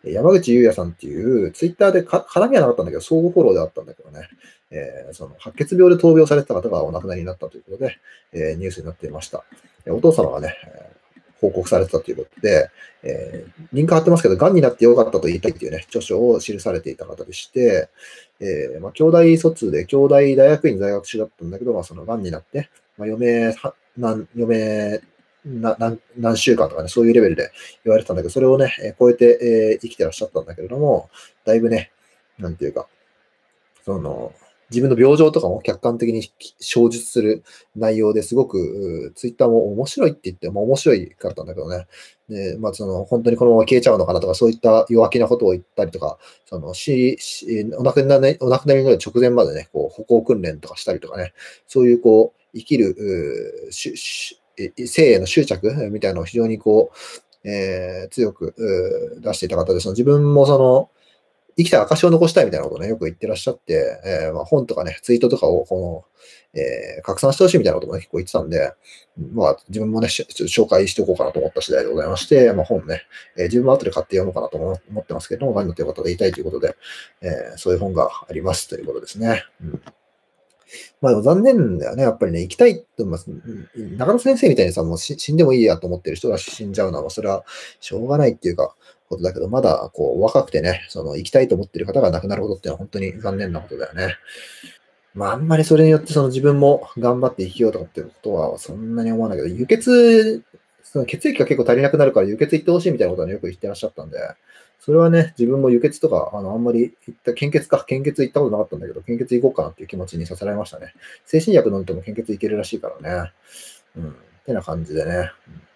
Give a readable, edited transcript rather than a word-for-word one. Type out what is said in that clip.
山口優也さんっていう、ツイッターで絡みはなかったんだけど、相互フォローであったんだけどね、その白血病で闘病されてた方がお亡くなりになったということで、ニュースになっていました。お父様がね、報告されてたということで、リンク貼ってますけど、癌になってよかったと言いたいというね、著書を記されていた方でして、兄弟卒で、兄弟大学院在学中だったんだけど、その癌になって、余命何週間とかね、そういうレベルで言われてたんだけど、それをね、超えて、生きてらっしゃったんだけれども、だいぶね、なんていうか、その、自分の病状とかも客観的に詳述する内容ですごく、ツイッターも面白いって言っても面白いかったんだけどね。で、本当にこのまま消えちゃうのかなとか、そういった弱気なことを言ったりとか、お亡くなりになる直前までね、歩行訓練とかしたりとかね、そういう生きる、生への執着みたいなのを非常に強く出していた方で、自分も生きた証を残したいみたいなことをね、よく言ってらっしゃって、本とかね、ツイートとかを拡散してほしいみたいなことも、ね、結構言ってたんで、自分もね、紹介しておこうかなと思った次第でございまして、本ね、自分も後で買って読もうかなと思ってますけども、何のということで言いたいということで、そういう本がありますということですね。でも残念だよね。やっぱりね、行きたいと思います。中野先生みたいにさ、もう死んでもいいやと思ってる人が死んじゃうのは、それはしょうがないっていうか、ことだけど、まだ若くてね、行きたいと思ってる方が亡くなることっていうのは本当に残念なことだよね。あんまりそれによって自分も頑張って生きようとかっていうことはそんなに思わないけど、血液が結構足りなくなるから輸血行ってほしいみたいなことはよく言ってらっしゃったんで、それはね、自分も輸血とか、あんまり献血行ったことなかったんだけど、献血行こうかなっていう気持ちにさせられましたね。精神薬飲んでも献血いけるらしいからね。ってな感じでね。